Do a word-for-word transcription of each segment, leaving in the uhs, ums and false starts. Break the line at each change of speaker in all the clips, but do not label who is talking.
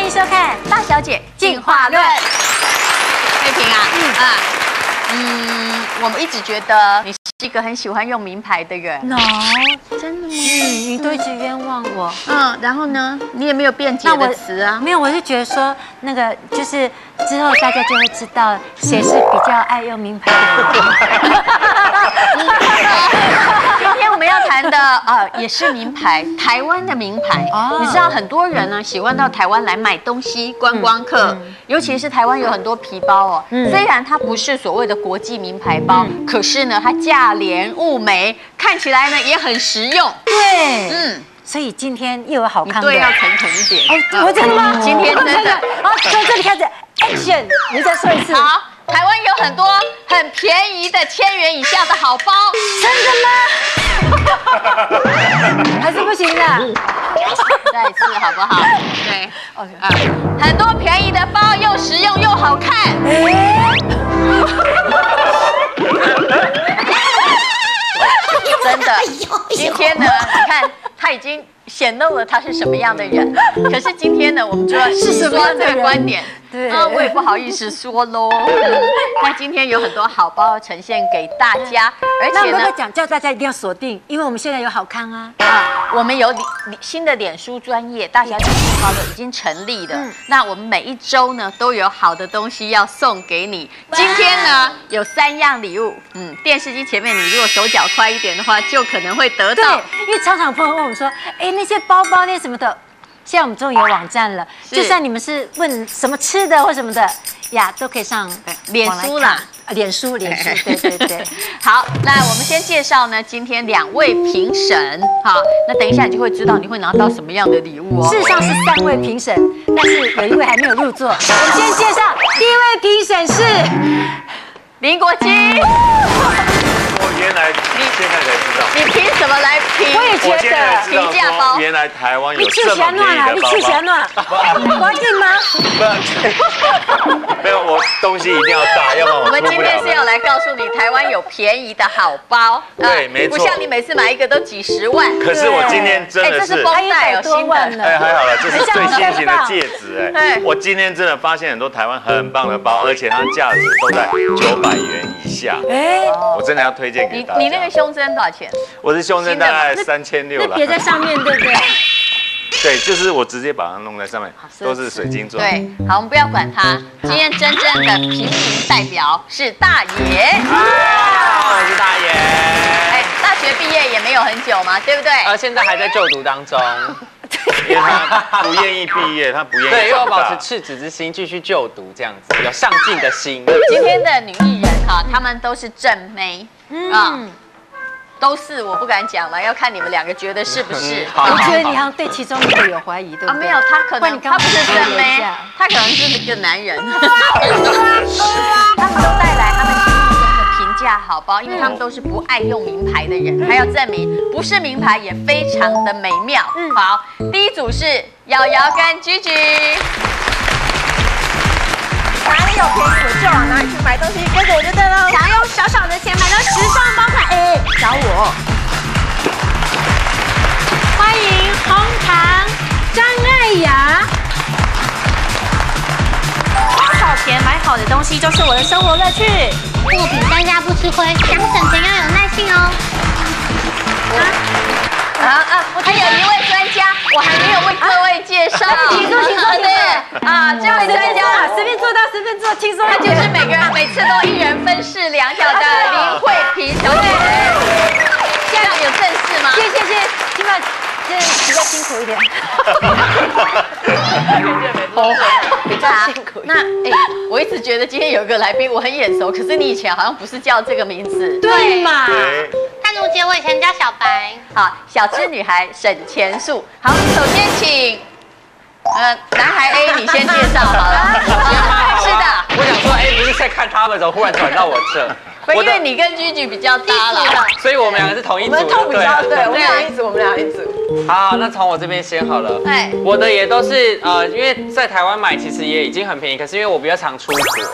迎收看《大小姐进化论》。
慧萍啊，嗯啊，嗯，我们一直觉得你是一个很喜欢用名牌的人。
No， 真的吗？嗯，你都一直冤枉我。
嗯，然后呢，你也没有辩解的词啊。
没有，我是觉得说那个就是之后大家就会知道谁是比较爱用名牌的人。
今天我们要谈的啊、呃，也是名牌，台湾的名牌。哦，你知道很多人呢喜欢到台湾来买东西，观光客，嗯、尤其是台湾有很多皮包哦。嗯、虽然它不是所谓的国际名牌包，嗯、可是呢，它价廉物美，看起来呢也很实用。对，嗯。
所以今天又有好看的，
对，要诚恳一点。
哎，我真的吗？
今天真的，
好，从这里开始 ，action！ 你再说一次。
好，台湾有很多很便宜的千元以下的好包，
真的吗？还是不行的。
再一次好不好？对，啊，很多便宜的包又实用又好看。真的，今天呢，你看他已经显露了他是什么样的人。可是今天呢，我们就要细说这个观点。对，啊，我也不好意思说喽。那今天有很多好包呈现给大家，而且呢，
讲叫大家一定要锁定，因为我们现在有好康啊。
啊，我们有新的脸书专业大小姐进化论已经成立了。嗯、那我们每一周呢都有好的东西要送给你。今天呢有三样礼物，嗯，电视机前面你如果手脚快一点的话，就可能会得到。
对，因为常常朋友问我说，哎，那些包包那什么的。 现在我们终于有网站了，就算你们是问什么吃的或什么的呀，都可以上
脸书啦，
脸书，脸书，对对对。
好，那我们先介绍呢，今天两位评审，好，那等一下你就会知道你会拿到什么样的礼物哦。
事实上是三位评审，但是有一位还没有入座。我们先介绍第一位评审是
林国基。
我原来你现在才知道，
你凭什么来评？
我也觉得
平价包，原来台湾有这么便宜的包包。
你去嫌乱，我定吗？
不，没有，我东西一定要大，要不然我。
我们今天是要来告诉你，台湾有便宜的好包。
对，没错。
不像你每次买一个都几十万。
可是我今天真的是，
哎，这是绷带哦，新的。
哎，还好了，这是最新型的戒指，哎，我今天真的发现很多台湾很棒的包，而且它价值都在九百元以下。哎，我真的要推荐给大家。
你你那个胸针多少钱？
我的胸针大概三千六了。
别在上面，对不对？
对，就是我直接把它弄在上面，都是水晶做。
对，好，我们不要管它。今天真正的平行代表是大爷。
啊，我是大爷。
哎，大学毕业也没有很久嘛，对不对？
呃，现在还在就读当中。
因为他不愿意毕业，他不愿意。
对，因为我保持赤子之心，继续就读，这样子有上进的心。
今天的女艺人哈，她们都是正妹啊。 都是，我不敢讲了，要看你们两个觉得是不是。
我觉得你好像对其中一个有怀疑，对不对？
啊，没有，他可能他不是真妹，他可能是一个男人。他们都带来他们心目中的平价好包，因为他们都是不爱用名牌的人，还要证明不是名牌也非常的美妙。嗯，好，第一组是瑶瑶跟居居。
哪里有便宜我就往哪里去买东西，跟着我就对了。想要用小小的钱买到时尚包款，哎，找我。
欢迎红糖张艾雅。
花少钱买好的东西就是我的生活乐趣。
货品单价不吃亏，想省钱要有耐性哦。
啊啊！还有一位专家，我还没有为各位介绍。
请坐，请坐，对
啊，这位专家
随便坐到随便坐，轻松。
她就是每个人每次都一人分饰两角的林慧萍小姐。现在有正式吗？
谢谢谢谢，今晚这比较辛苦一点。
比较辛苦。那哎，我一直觉得今天有一个来宾我很眼熟，可是你以前好像不是叫这个名字，
对嘛？
淡如姐，我以前叫小白。
好，小资女孩省钱术。好，首先请，呃，男孩 A 你先介绍好了。是的，
我想说，哎，不是在看他们，怎么忽然转到我这？
因为你跟居居比较搭了，
所以我们两个是同一组。
我们痛比较对，我们俩一组，我们俩一组。
好，那从我这边先好了。哎，我的也都是呃，因为在台湾买其实也已经很便宜，可是因为我比较常出国。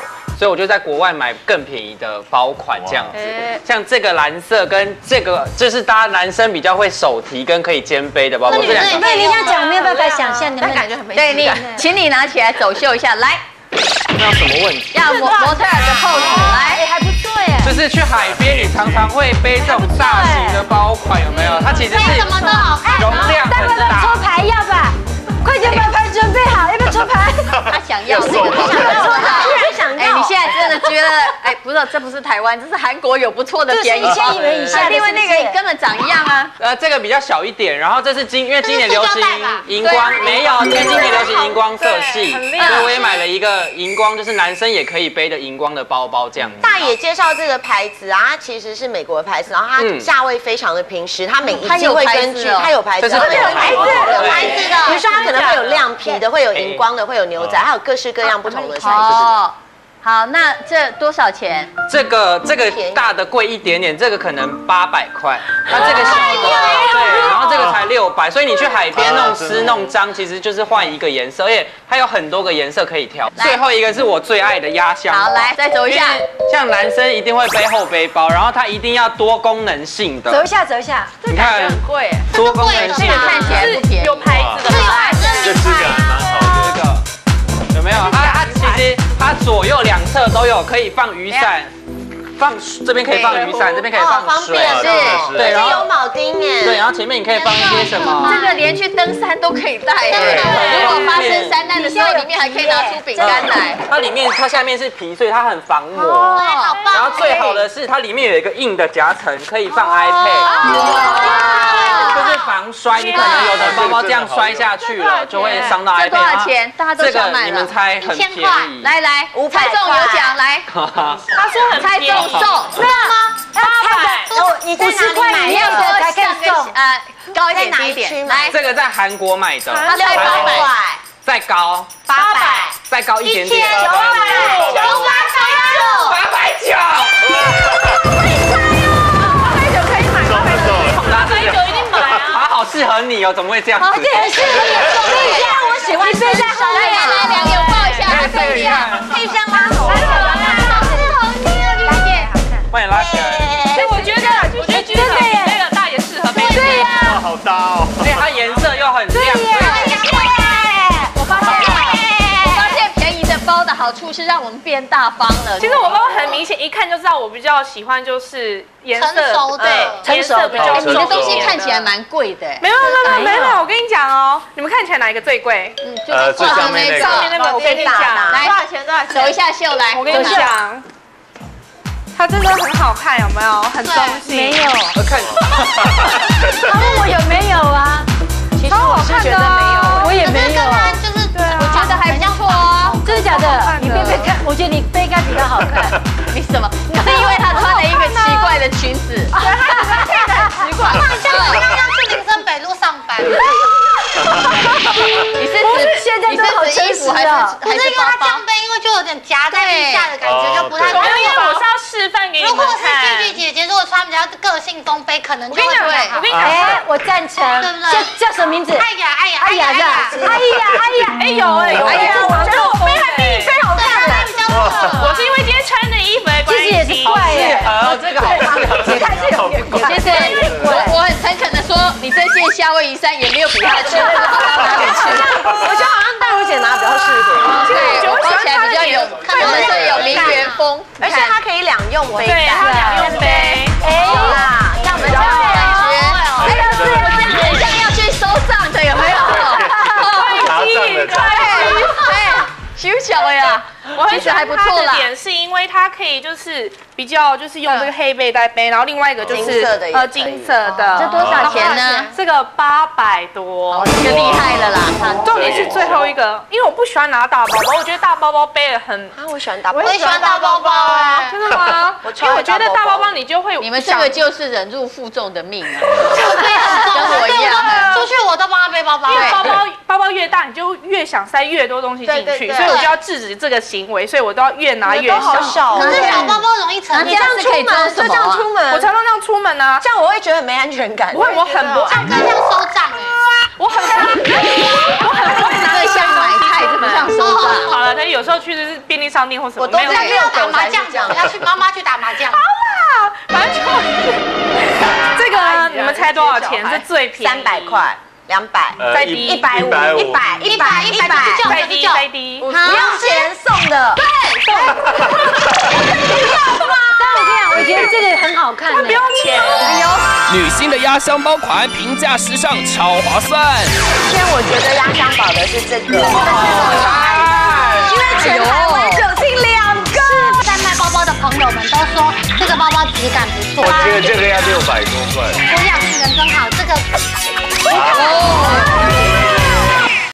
所以我就在国外买更便宜的包款这样子。像这个蓝色跟这个，这是大家男生比较会手提跟可以肩背的包包。这两个，
那你要讲没有办法想象，你们
感觉很没
对你，请你拿起来走秀一下，来。
那有什么问题？
要模模特儿的 pose 来，
还不错耶。
就是去海边，你常常会背这种大型的包款，有没有？它其实是
什么都好看，
容量很大。
抽牌要吧？快点把牌准备好，要不要抽牌？
他想要这个，他想要，他想要。哎，你现在真的觉得，哎，不是，这不是台湾，这是韩国有不错的便宜。
一千元以下，
另外那个根本长一样啊。
呃，这个比较小一点，然后这是今因为今年流行荧光，没有，因为今年流行荧光色系，所以我也买了一个荧光，就是男生也可以背的荧光的包包这样。
大爷介绍这个牌子啊，它其实是美国的牌子，然后它价位非常的平实，它每一季会根据它有牌子，
这是
有牌子，有牌子的，比如说它可能会有亮皮的，会有荧光的，会有牛仔，还有各式各样不同的材质。
好，那这多少钱？
这个这个大的贵一点点，这个可能八百块，那这个小的对，然后这个才六百，所以你去海边弄湿弄脏，其实就是换一个颜色，而且它有很多个颜色可以挑。最后一个是我最爱的压箱。
好，来再走一下。
像男生一定会背后背包，然后它一定要多功能性的。
走一下，走一下。
你看，
很贵，
多功能性的
看起来不便宜，
有牌子的吗？
这质感还蛮好的。
这个有没有？它它其实它左右两侧都有可以放雨伞。放这边可以放雨伞，这边可以放水，
是，
对，然后有铆钉耶，
对，然后前面你可以放一些什么？
这个连去登山都可以带，如果发生山难的时候，里面还可以拿出饼干来。
它里面它下面是皮，所以它很防磨。然后最好的是它里面有一个硬的夹层，可以放 iPad， 就是防摔。你可能有的包包这样摔下去了，就会伤到 iPad。
多少钱？大家都想买了。
你们猜很便宜。
来来，猜中有奖来。
他说很
猜中。送，
对吗？要猜的，哦，你五十块以内的才可以送，呃，
高一点低一点。来，
这个在韩国买的，
它才八百，
再高
八百，
再高一点点，
九百，九百九，
八百九，
八百九可以买，八百九，八百九一定买啊！
它好适合你哦，怎么会这样？
而且很适合你，所以我喜欢背在后面。
来来来，拥抱一下，
这个你看，
可以这样拉手。
帮你拉起来。
所以我觉得，我觉得真的耶，那个大爷适合背。
对呀，
好搭哦。
而且它颜色又很亮。
我发现，我发现便宜的包的好处是让我们变大方了。
其实我包很明显，一看就知道我比较喜欢就是颜色，
成熟的，
颜色比较重。
你的东西看起来蛮贵的。
没有没有没有没有，我跟你讲哦，你们看起来哪一个最贵？
嗯，就是最上面
上面那个，我跟你讲，
来多少钱？多少钱？走一下秀来，
我跟你讲。它真的很好看，有没有？很中性。
没有。
我看。
他问我有没有啊？
其实我是觉得没有，
我也没有。
就是，
我觉得还不错哦。
真的假的？你背背看，我觉得你背该比较好看。
你什么？是因为他穿了一个奇怪的裙子。
对，他配的很奇怪。
像我刚刚去林森北路上班。
你是指
现在都好真实啊？
不是因为它这样背，因为就有点夹在地下的感觉，就不太。
因为我是要示范给你们看。
如果是句句姐姐，如果穿比较个性风背，可能就会不会。
我跟你讲，
哎，我赞成。
对不对？
叫叫什么名字？
哎呀哎呀
哎呀哎呀哎呀哎
有哎有哎，我觉得我背还比你背好看。
比较适
我是因为今天穿的衣服的关系，
其实也是怪耶。
哦，这个好适合，
这个还是有点怪。
其实我我很诚恳的说，你这件夏威夷衫也没有比它的尺寸好到哪里去。
我觉得好像戴茹姐拿比较适合，
对，我包起来比较有，可能是有名媛风，
而且它可以两用背带，它两用背，
哎
有啦，这样比较
感觉，哎呀，是我这样很像要去收账的，有没有？
拿账的，
对，小小的呀，
我很喜欢它的点是因为它可以就是比较就是用这个黑背带背，然后另外一个就是呃金色的，
这多少钱呢？
这个八百多，
这个厉害了啦。
重点是最后一个，因为我不喜欢拿大包包，我觉得大包包背了很啊，我喜欢大包
包，我也喜欢大包包啊，
真的吗？因为我觉得大包包你就会，
你们这个就是忍辱负重的命啊，
跟我一样，出去我都帮他背包包，
因为包包包包越大，你就越想塞越多东西进去，所以我就要制止这个行为，所以我都要越拿越小。
可是小包包容易沉，
你这样出门
就这样出门，我常常这样出门啊，
这样我会觉得很没安全感。
不会，我很不安
全，这样收账哎，
我很我很不会拿
这像买菜，这不像收账。
好了，他有有时候去就是便利商店或什么，
我都
要要打麻将，要去妈妈去打麻将。
好啦，反正就这个你们猜多少钱？这最便宜，
三百块。两百，
再低
一百五，一百，一百，一百，
再低，再低，
不用钱送的，
对，
送。
但我跟你讲，我觉得这个很好看，
不用钱。哎呦，
女性的压箱包款，平价时尚，超划算。
今天我觉得压箱宝的是这个，因为全台湾只有订两个。
在卖包包的朋友们都说这个包包质感不错。
我觉得这个要六百多块。
我养运人真好，这个。
哦。